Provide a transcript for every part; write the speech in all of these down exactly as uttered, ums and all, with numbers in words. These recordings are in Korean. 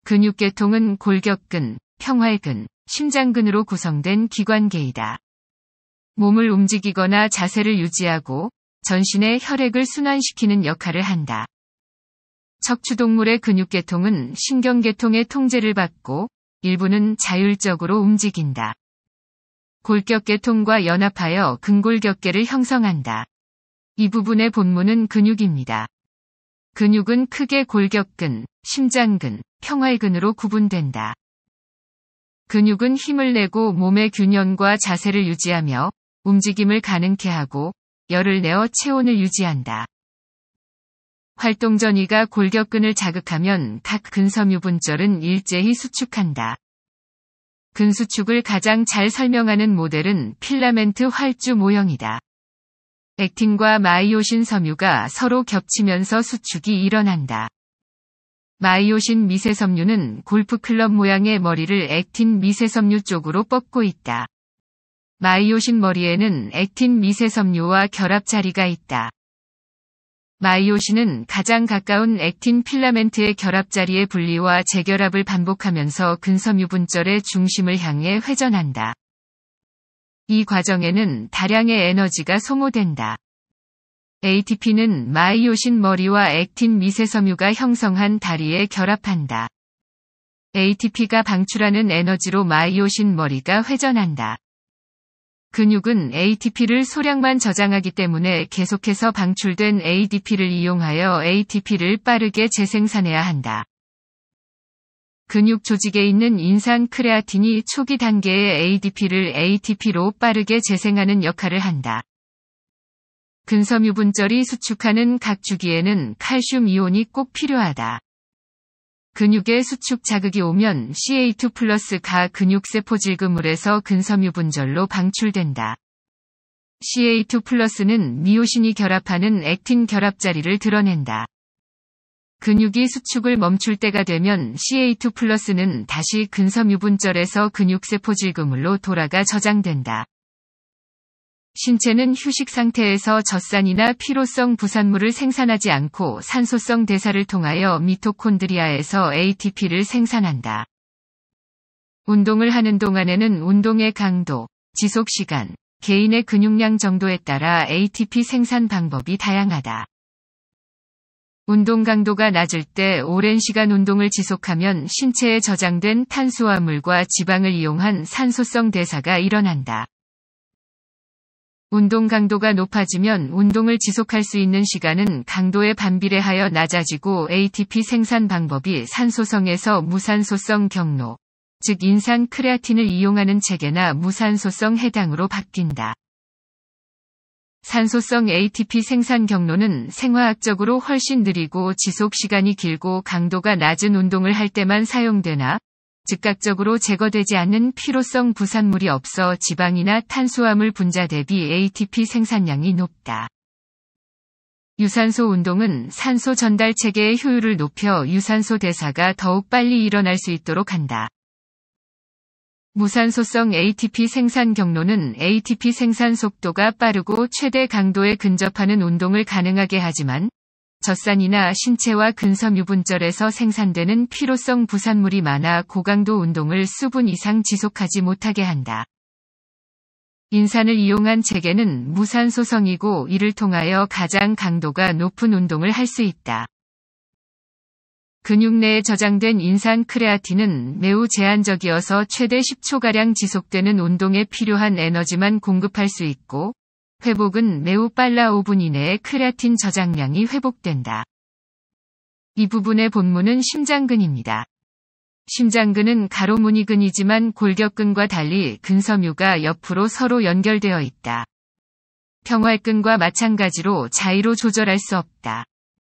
근육계통은 골격근, 평활근, 심장근으로 구성된 기관계이다. 몸을 움직이거나 자세를 유지하고 전신의 혈액을 순환시키는 역할을 한다. 척추동물의 근육계통은 신경계통의 통제를 받고 일부는 자율적으로 움직인다. 골격계통과 연합하여 근골격계를 형성한다. 이 부분의 본문은 근육입니다. 근육은 크게 골격근, 심장근, 평활근으로 구분된다. 근육은 힘을 내고 몸의 균형과 자세를 유지하며 움직임을 가능케 하고 열을 내어 체온을 유지한다. 활동 전이가 골격근을 자극하면 각 근섬유분절은 일제히 수축한다. 근수축을 가장 잘 설명하는 모델은 필라멘트 활주 모형이다. 액틴과 마이오신 섬유가 서로 겹치면서 수축이 일어난다. 마이오신 미세섬유는 골프클럽 모양의 머리를 액틴 미세섬유 쪽으로 뻗고 있다. 마이오신 머리에는 액틴 미세섬유와 결합 자리가 있다. 마이오신은 가장 가까운 액틴 필라멘트의 결합 자리의 분리와 재결합을 반복하면서 근섬유 분절의 중심을 향해 회전한다. 이 과정에는 다량의 에너지가 소모된다. 에이티피는 마이오신 머리와 액틴 미세섬유가 형성한 다리에 결합한다. 에이티피가 방출하는 에너지로 마이오신 머리가 회전한다. 근육은 에이티피를 소량만 저장하기 때문에 계속해서 방출된 에이디피를 이용하여 에이티피를 빠르게 재생산해야 한다. 근육 조직에 있는 인산 크레아틴이 초기 단계의 에이디피를 에이티피로 빠르게 재생하는 역할을 한다. 근섬유 분절이 수축하는 각 주기에는 칼슘 이온이 꼭 필요하다. 근육에 수축 자극이 오면 씨에이 투 플러스가 근육세포 질그물에서 근섬유 분절로 방출된다. 씨에이 투 플러스는 미오신이 결합하는 액틴 결합 자리를 드러낸다. 근육이 수축을 멈출 때가 되면 씨에이 투 플러스는 다시 근섬유 분절에서 근육세포 질그물로 돌아가 저장된다. 신체는 휴식 상태에서 젖산이나 피로성 부산물을 생산하지 않고 산소성 대사를 통하여 미토콘드리아에서 에이티피를 생산한다. 운동을 하는 동안에는 운동의 강도, 지속시간, 개인의 근육량 정도에 따라 에이티피 생산 방법이 다양하다. 운동 강도가 낮을 때 오랜 시간 운동을 지속하면 신체에 저장된 탄수화물과 지방을 이용한 산소성 대사가 일어난다. 운동 강도가 높아지면 운동을 지속할 수 있는 시간은 강도에 반비례하여 낮아지고 에이티피 생산 방법이 산소성에서 무산소성 경로, 즉 인산 크레아틴을 이용하는 체계나 무산소성 해당으로 바뀐다. 산소성 에이티피 생산 경로는 생화학적으로 훨씬 느리고 지속 시간이 길고 강도가 낮은 운동을 할 때만 사용되나 즉각적으로 제거되지 않는 피로성 부산물이 없어 지방이나 탄수화물 분자 대비 에이티피 생산량이 높다. 유산소 운동은 산소 전달 체계의 효율을 높여 유산소 대사가 더욱 빨리 일어날 수 있도록 한다. 무산소성 에이티피 생산 경로는 에이티피 생산 속도가 빠르고 최대 강도에 근접하는 운동을 가능하게 하지만 젖산이나 신체와 근섬유 분절에서 생산되는 피로성 부산물이 많아 고강도 운동을 수분 이상 지속하지 못하게 한다. 인산을 이용한 체계는 무산소성이고 이를 통하여 가장 강도가 높은 운동을 할 수 있다. 근육 내에 저장된 인산 크레아틴은 매우 제한적이어서 최대 십 초가량 지속되는 운동에 필요한 에너지만 공급할 수 있고 회복은 매우 빨라 오 분 이내에 크레아틴 저장량이 회복된다. 이 부분의 본문은 심장근입니다. 심장근은 가로무늬근이지만 골격근과 달리 근섬유가 옆으로 서로 연결되어 있다. 평활근과 마찬가지로 자의로 조절할 수 없다.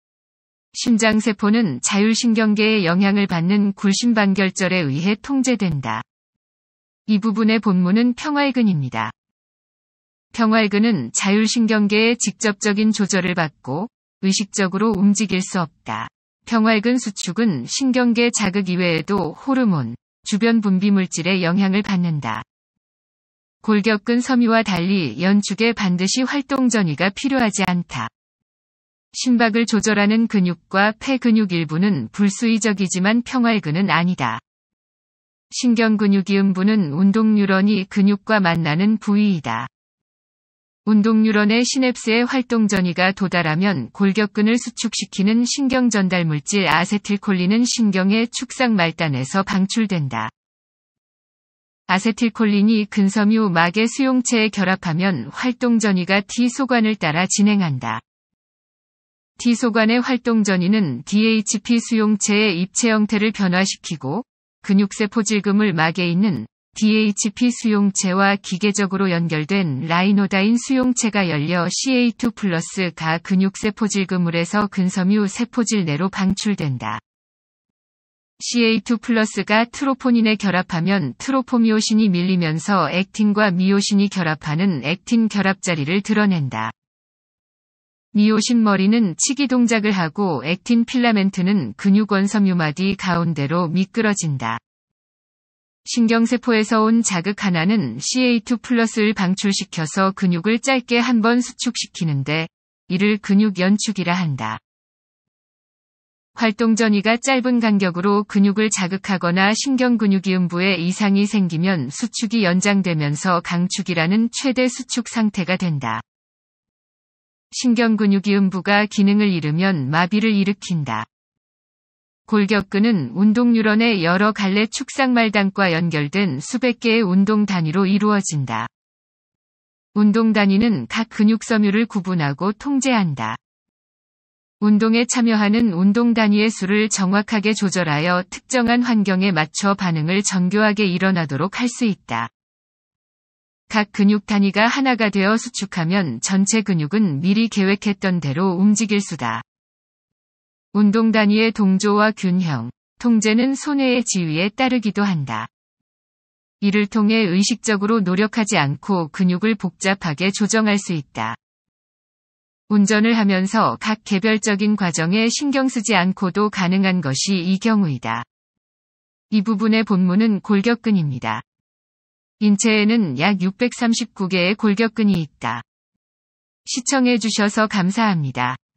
심장세포는 자율신경계에 영향을 받는 굴심방결절에 의해 통제된다. 이 부분의 본문은 평활근입니다. 평활근은 자율신경계의 직접적인 조절을 받고 의식적으로 움직일 수 없다. 평활근 수축은 신경계 자극 이외에도 호르몬, 주변 분비물질에 영향을 받는다. 골격근 섬유와 달리 연축에 반드시 활동 전이가 필요하지 않다. 심박을 조절하는 근육과 폐 근육 일부는 불수의적이지만 평활근은 아니다. 신경근육이음부는 운동뉴런이 근육과 만나는 부위이다. 운동뉴런의 시냅스의 활동 전이가 도달하면 골격근을 수축시키는 신경전달물질 아세틸콜린은 신경의 축상 말단에서 방출된다. 아세틸콜린이 근섬유 막의 수용체에 결합하면 활동 전이가 T소관을 따라 진행한다. T소관의 활동 전이는 디에이치피 수용체의 입체 형태를 변화시키고 근육세포 질금을 막에 있는 디에이치피 수용체와 기계적으로 연결된 라이노다인 수용체가 열려 씨에이 투 플러스가 근육세포 질금물에서 근섬유 세포질 내로 방출된다. 씨에이 투 플러스가 트로포닌에 결합하면 트로포미오신이 밀리면서 액틴과 미오신이 결합하는 액틴 결합자리를 드러낸다. 미오신 머리는 치기 동작을 하고 액틴 필라멘트는 근육 원섬유마디 가운데로 미끄러진다. 신경세포에서 온 자극 하나는 씨에이 투 플러스를 방출시켜서 근육을 짧게 한 번 수축시키는데 이를 근육 연축이라 한다. 활동 전이가 짧은 간격으로 근육을 자극하거나 신경근육이음부에 이상이 생기면 수축이 연장되면서 강축이라는 최대 수축 상태가 된다. 신경근육이음부가 기능을 잃으면 마비를 일으킨다. 골격근은 운동뉴런의 여러 갈래 축상말단과 연결된 수백 개의 운동 단위로 이루어진다. 운동 단위는 각 근육섬유를 구분하고 통제한다. 운동에 참여하는 운동 단위의 수를 정확하게 조절하여 특정한 환경에 맞춰 반응을 정교하게 일어나도록 할 수 있다. 각 근육 단위가 하나가 되어 수축하면 전체 근육은 미리 계획했던 대로 움직일 수다. 운동 단위의 동조와 균형, 통제는 손해의 지위에 따르기도 한다. 이를 통해 의식적으로 노력하지 않고 근육을 복잡하게 조정할 수 있다. 운전을 하면서 각 개별적인 과정에 신경 쓰지 않고도 가능한 것이 이 경우이다. 이 부분의 본문은 골격근입니다. 인체에는 약 육백삼십구 개의 골격근이 있다. 시청해 주셔서 감사합니다.